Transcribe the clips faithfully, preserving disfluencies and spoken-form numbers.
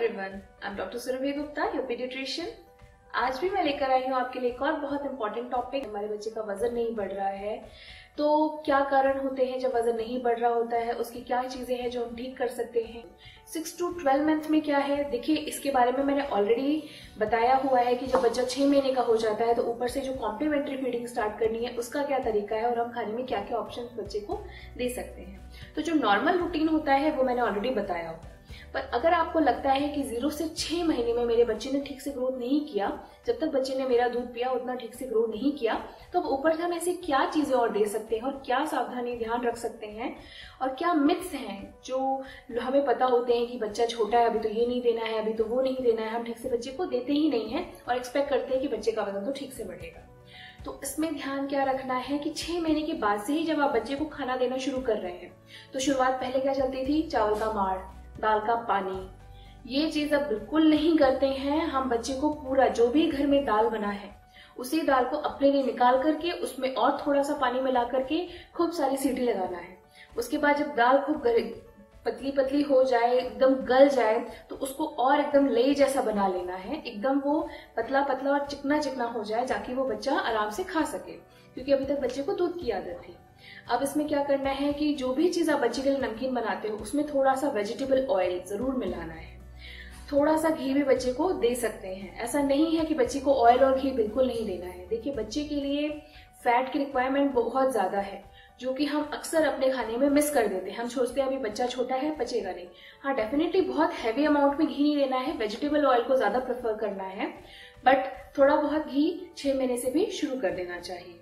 Everyone, I am doctor Surbhi Gupta, your paediatrician. आज भी मैं लेकर आई हूँ आपके लिए एक और बहुत इंपॉर्टेंट टॉपिक। हमारे बच्चे का वजन नहीं बढ़ रहा है तो क्या कारण होते हैं जब वजन नहीं बढ़ रहा होता है, उसकी क्या चीजें हैं जो हम ठीक कर सकते हैं। सिक्स टू ट्वेल्व मंथ में क्या है, देखिए इसके बारे में मैंने ऑलरेडी बताया हुआ है कि जब बच्चा छह महीने का हो जाता है तो ऊपर से जो कॉम्प्लीमेंट्री फीडिंग स्टार्ट करनी है उसका क्या तरीका है और हम खाने में क्या क्या ऑप्शन बच्चे को दे सकते हैं। तो जो नॉर्मल रूटीन होता है वो मैंने ऑलरेडी बताया होगा। पर अगर आपको लगता है कि जीरो से छह महीने में मेरे बच्चे ने ठीक से ग्रोथ नहीं किया, जब तक बच्चे ने मेरा दूध पिया उतना ठीक से ग्रो नहीं किया, तो अब ऊपर से हम ऐसी क्या चीजें और दे सकते हैं और क्या सावधानी ध्यान रख सकते हैं और क्या मिथ्स हैं जो हमें पता होते हैं कि बच्चा छोटा है, अभी तो ये नहीं देना है, अभी तो वो नहीं देना है, हम ठीक से बच्चे को देते ही नहीं है और एक्सपेक्ट करते हैं कि बच्चे का वजन तो ठीक से बढ़ेगा। तो इसमें ध्यान क्या रखना है कि छह महीने के बाद से ही जब आप बच्चे को खाना देना शुरू कर रहे हैं तो शुरुआत पहले क्या चलती थी, चावल का माड़, दाल का पानी, ये चीज अब बिल्कुल नहीं करते हैं। हम बच्चे को पूरा जो भी घर में दाल बना है उसी दाल को अपने लिए निकाल करके उसमें और थोड़ा सा पानी मिला करके खूब सारी सीटी लगाना है। उसके बाद जब दाल खूब पतली पतली हो जाए, एकदम गल जाए, तो उसको और एकदम लेई जैसा बना लेना है, एकदम वो पतला पतला और चिकना चिकना हो जाए ताकि वो बच्चा आराम से खा सके, क्योंकि अभी तक बच्चे को दूध की आदत थी। अब इसमें क्या करना है कि जो भी चीज आप बच्चे के लिए नमकीन बनाते हो उसमें थोड़ा सा वेजिटेबल ऑयल जरूर मिलाना है। थोड़ा सा घी भी बच्चे को दे सकते हैं। ऐसा नहीं है कि बच्चे को ऑयल और घी बिल्कुल नहीं देना है। देखिए बच्चे के लिए फैट की रिक्वायरमेंट बहुत ज्यादा है जो कि हम अक्सर अपने खाने में मिस कर देते हैं। हम सोचते हैं अभी बच्चा छोटा है, पचेगा नहीं। हाँ, डेफिनेटली बहुत हैवी अमाउंट में घी नहीं देना है, वेजिटेबल ऑयल को ज्यादा प्रेफर करना है, बट थोड़ा बहुत घी छह महीने से भी शुरू कर देना चाहिए।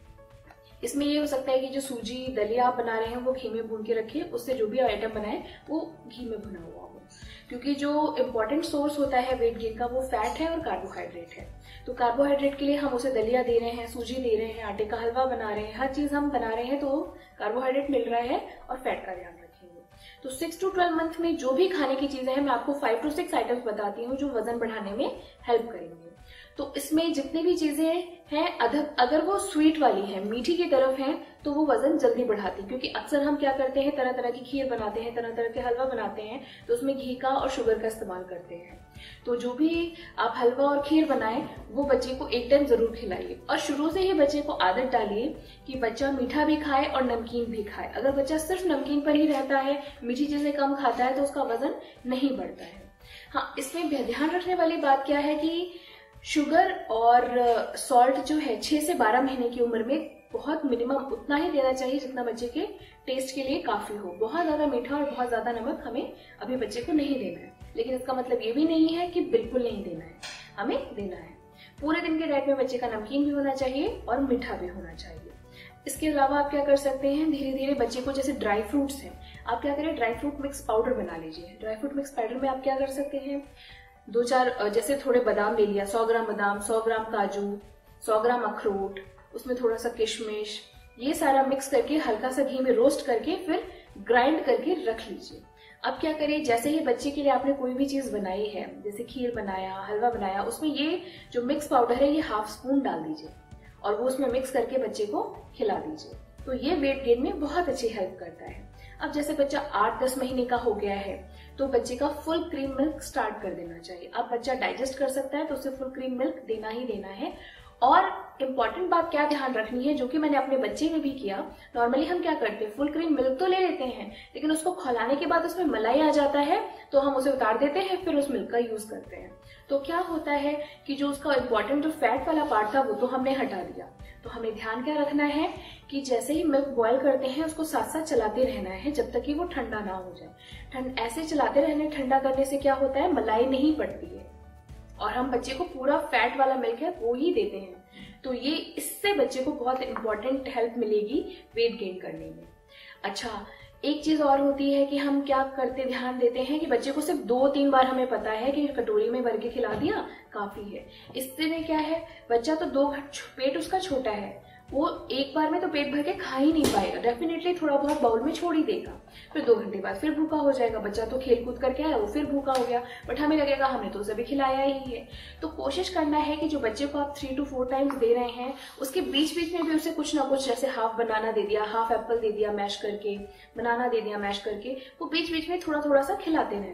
इसमें ये हो सकता है कि जो सूजी दलिया आप बना रहे हैं वो घी में भून के रखिए, उससे जो भी आइटम बनाए वो घी में भुना हुआ हो, क्योंकि जो इम्पोर्टेंट सोर्स होता है वेट गेन का वो फैट है और कार्बोहाइड्रेट है। तो कार्बोहाइड्रेट के लिए हम उसे दलिया दे रहे हैं, सूजी दे रहे हैं, आटे का हलवा बना रहे हैं, हर चीज हम बना रहे हैं तो कार्बोहाइड्रेट मिल रहा है और फैट का ध्यान रखेंगे। तो सिक्स टू ट्वेल्व मंथ में जो भी खाने की चीजें हैं मैं आपको फाइव टू सिक्स आइटम्स बताती हूँ जो वजन बढ़ाने में हेल्प करेंगे। तो इसमें जितनी भी चीजें हैं अगर वो स्वीट वाली है, मीठी की तरफ है, तो वो वजन जल्दी बढ़ाती है, क्योंकि अक्सर हम क्या करते हैं, तरह तरह की खीर बनाते हैं, तरह तरह के हलवा बनाते हैं, तो उसमें घी का और शुगर का इस्तेमाल करते हैं। तो जो भी आप हलवा और खीर बनाएं वो बच्चे को एक टाइम जरूर खिलाइए और शुरू से ही बच्चे को आदत डालिए कि बच्चा मीठा भी खाए और नमकीन भी खाए। अगर बच्चा सिर्फ नमकीन पर ही रहता है, मीठी चीजें कम खाता है, तो उसका वजन नहीं बढ़ता है। हाँ, इसमें ध्यान रखने वाली बात क्या है कि शुगर और सॉल्ट जो है छह से बारह महीने की उम्र में बहुत मिनिमम उतना ही देना चाहिए जितना बच्चे के टेस्ट के लिए काफी हो। बहुत ज्यादा मीठा और बहुत ज्यादा नमक हमें अभी बच्चे को नहीं देना है, लेकिन इसका मतलब ये भी नहीं है कि बिल्कुल नहीं देना है, हमें देना है। पूरे दिन के डाइट में बच्चे का नमकीन भी होना चाहिए और मीठा भी होना चाहिए। इसके अलावा आप क्या कर सकते हैं, धीरे धीरे बच्चे को, जैसे ड्राई फ्रूट्स हैं, आप क्या करें, ड्राई फ्रूट मिक्स पाउडर बना लीजिए। ड्राई फ्रूट मिक्स पाउडर में आप क्या कर सकते हैं, दो चार जैसे थोड़े बादाम ले लिया, सौ ग्राम बादाम, सौ ग्राम काजू, सौ ग्राम अखरोट, उसमें थोड़ा सा किशमिश, ये सारा मिक्स करके हल्का सा घी में रोस्ट करके फिर ग्राइंड करके रख लीजिए। अब क्या करिए, जैसे ही बच्चे के लिए आपने कोई भी चीज बनाई है, जैसे खीर बनाया, हलवा बनाया, उसमें ये जो मिक्स पाउडर है ये हाफ स्पून डाल दीजिए और वो उसमें मिक्स करके बच्चे को खिला दीजिए। तो ये वेट गेन में बहुत अच्छी हेल्प करता है। अब जैसे बच्चा आठ दस महीने का हो गया है तो बच्चे का फुल क्रीम मिल्क स्टार्ट कर देना चाहिए। अब बच्चा डाइजेस्ट कर सकता है तो उसे फुल क्रीम मिल्क देना ही देना है। और इम्पॉर्टेंट बात क्या ध्यान रखनी है, जो कि मैंने अपने बच्चे में भी किया, नॉर्मली हम क्या करते हैं, फुल क्रीम मिल्क तो ले लेते हैं लेकिन उसको खौलाने के बाद उसमें मलाई आ जाता है तो हम उसे उतार देते हैं, फिर उस मिल्क का यूज करते हैं। तो क्या होता है कि जो उसका इम्पोर्टेंट जो फैट वाला पार्ट था वो तो हमने हटा दिया। तो हमें ध्यान क्या रखना है कि जैसे ही मिल्क बॉईल करते हैं उसको साथ साथ चलाते रहना है जब तक कि वो ठंडा ना हो जाए। ठंड ऐसे चलाते रहने, ठंडा करने से क्या होता है, मलाई नहीं पड़ती है और हम बच्चे को पूरा फैट वाला मिल्क है वो ही देते हैं। तो ये इससे बच्चे को बहुत इंपॉर्टेंट हेल्प मिलेगी वेट गेन करने में। अच्छा, एक चीज और होती है कि हम क्या करते ध्यान देते हैं कि बच्चे को सिर्फ दो तीन बार हमें पता है कि कटोरी में भर के खिला दिया काफी है। इससे में क्या है, बच्चा तो दो पेट उसका छोटा है, वो एक बार में तो पेट भर के खा ही नहीं पाएगा, डेफिनेटली थोड़ा बहुत बाउल में छोड़ ही देगा, फिर दो घंटे बाद फिर भूखा हो जाएगा। बच्चा तो खेल कूद करके आया, वो फिर भूखा हो गया, बट हमें लगेगा हमने तो उसे भी खिलाया ही है। तो कोशिश करना है कि जो बच्चे को आप थ्री टू फोर टाइम्स दे रहे हैं उसके बीच बीच में भी उसे कुछ ना कुछ, जैसे हाफ बनाना दे दिया, हाफ एप्पल दे दिया मैश करके, बनाना दे दिया मैश करके, वो बीच बीच में थोड़ा थोड़ा सा खिलाते रहना है।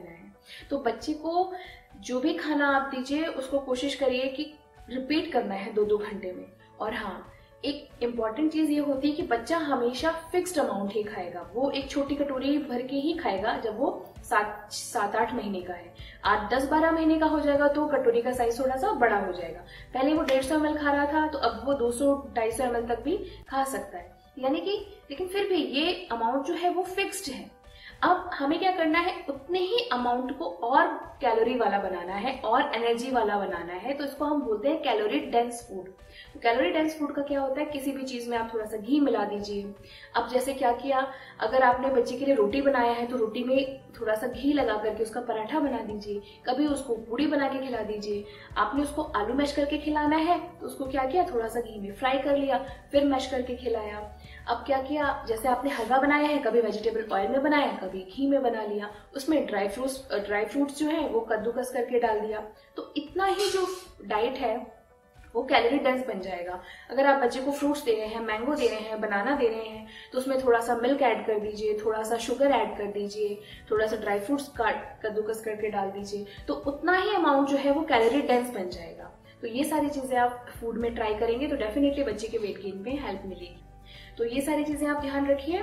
तो बच्चे को जो भी खाना आप दीजिए उसको कोशिश करिए कि रिपीट करना है दो दो घंटे में। और हाँ, एक इम्पॉर्टेंट चीज ये होती है कि बच्चा हमेशा फिक्स्ड अमाउंट ही खाएगा। वो एक छोटी कटोरी भर के ही खाएगा जब वो सात सात आठ महीने का है। आठ दस बारह महीने का हो जाएगा तो कटोरी का साइज थोड़ा सा बड़ा हो जाएगा। पहले वो डेढ़ सौ एम एल खा रहा था तो अब वो दो सौ ढाई सौ एम एल तक भी खा सकता है, यानी कि लेकिन फिर भी ये अमाउंट जो है वो फिक्स्ड है। अब हमें क्या करना है, उतने ही अमाउंट को और कैलोरी वाला बनाना है और एनर्जी वाला बनाना है। तो इसको हम बोलते हैं कैलोरी डेंस फूड। तो कैलोरी डेंस फूड का क्या होता है, किसी भी चीज में आप थोड़ा सा घी मिला दीजिए। अब जैसे क्या किया, अगर आपने बच्चे के लिए रोटी बनाया है तो रोटी में थोड़ा सा घी लगा करके उसका पराठा बना दीजिए। कभी उसको पूड़ी बना के खिला दीजिए। आपने उसको आलू मैश करके खिलाना है तो उसको क्या किया, थोड़ा सा घी में फ्राई कर लिया, फिर मैश करके खिलाया। अब क्या किया, जैसे आपने हलवा बनाया है, कभी वेजिटेबल ऑयल में बनाया, कभी घी में बना लिया, उसमें ड्राई फ्रूट्स ड्राई फ्रूट्स जो है वो कद्दूकस करके डाल दिया। तो इतना ही जो डाइट है वो कैलोरी डेंस बन जाएगा। अगर आप बच्चे को फ्रूट्स दे रहे हैं, मैंगो दे रहे हैं, बनाना दे रहे हैं, तो उसमें थोड़ा सा मिल्क ऐड कर दीजिए, थोड़ा सा शुगर ऐड कर दीजिए, थोड़ा सा ड्राई फ्रूट्स काट कद्दूकस करके डाल दीजिए, तो उतना ही अमाउंट जो है वो कैलोरी डेंस बन जाएगा। तो ये सारी चीजें आप फूड में ट्राई करेंगे तो डेफिनेटली बच्चे के वेट गेन में हेल्प मिलेगी। तो ये सारी चीजें आप ध्यान रखिए।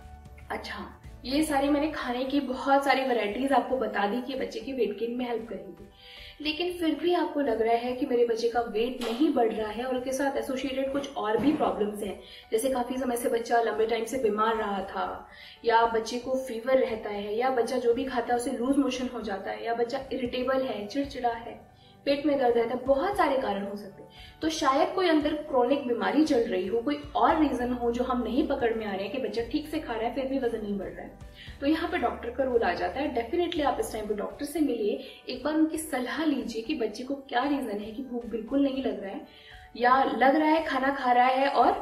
अच्छा, ये सारी मैंने खाने की बहुत सारी वैरायटीज आपको बता दी कि बच्चे के वेट गेन में हेल्प करेंगी, लेकिन फिर भी आपको लग रहा है कि मेरे बच्चे का वेट नहीं बढ़ रहा है और उसके साथ एसोसिएटेड कुछ और भी प्रॉब्लम्स हैं, जैसे काफी समय से बच्चा लंबे टाइम से बीमार रहा था, या बच्चे को फीवर रहता है, या बच्चा जो भी खाता है उसे लूज मोशन हो जाता है, या बच्चा इरिटेबल है, चिड़चिड़ा है, पेट में दर्द रहता है, बहुत सारे कारण हो सकते हैं। तो शायद कोई अंदर क्रोनिक बीमारी चल रही हो, कोई और रीजन हो जो हम नहीं पकड़ में आ रहे हैं कि बच्चा ठीक से खा रहा है फिर भी वजन नहीं बढ़ रहा है। तो यहाँ पे डॉक्टर का रोल आ जाता है। डेफिनेटली आप इस टाइम पे डॉक्टर से मिलिए, एक बार उनकी सलाह लीजिए कि बच्चे को क्या रीजन है कि भूख बिल्कुल नहीं लग रहा है, या लग रहा है खाना खा रहा है और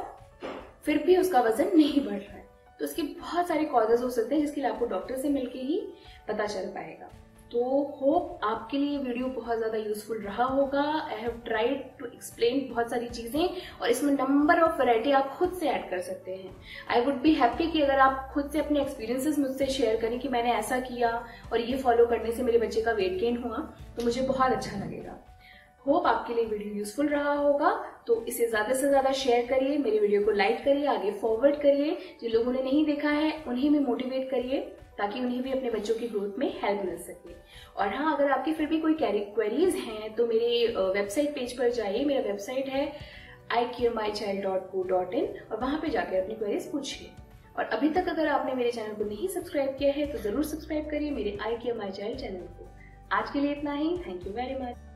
फिर भी उसका वजन नहीं बढ़ रहा है। तो इसके बहुत सारे कॉजेज हो सकते हैं जिसके लिए आपको डॉक्टर से मिलकर ही पता चल पाएगा। तो होप आपके लिए वीडियो बहुत ज़्यादा यूजफुल रहा होगा। I have tried to explain बहुत सारी चीज़ें, और इसमें नंबर ऑफ वैरायटी आप खुद से ऐड कर सकते हैं। आई वुड बी हैप्पी कि अगर आप खुद से अपने एक्सपीरियंसेस मुझसे शेयर करें कि मैंने ऐसा किया और ये फॉलो करने से मेरे बच्चे का वेट गेन हुआ, तो मुझे बहुत अच्छा लगेगा। होप आपके लिए वीडियो यूजफुल रहा होगा, तो इसे ज़्यादा से ज़्यादा शेयर करिए, मेरे वीडियो को लाइक करिए, आगे फॉरवर्ड करिए। जिन लोगों ने नहीं देखा है उन्हें भी मोटिवेट करिए ताकि उन्हें भी अपने बच्चों की ग्रोथ में हेल्प मिल सके। और हाँ, अगर आपकी फिर भी कोई क्वेरीज हैं तो मेरे वेबसाइट पेज पर जाइए। मेरा वेबसाइट है I care my child dot co dot in, और वहाँ पे जाकर अपनी क्वेरीज पूछिए। और अभी तक अगर आपने मेरे चैनल को नहीं सब्सक्राइब किया है तो जरूर सब्सक्राइब करिए मेरे I care my child channel को। आज के लिए इतना ही। Thank you very much.